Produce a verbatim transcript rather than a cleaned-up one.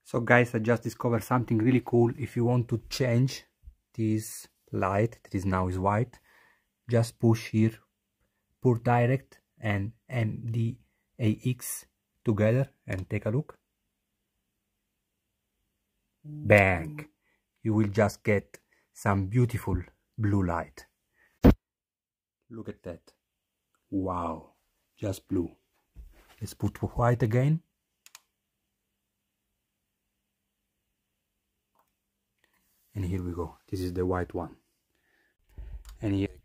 So guys, I just discovered something really cool. If you want to change this light that is now is white, just push here, put direct and M D A X together and take a look. Bang! You will just get some beautiful blue light. Look at that. Wow, just blue. Let's put white again. And here we go. This is the white one. And here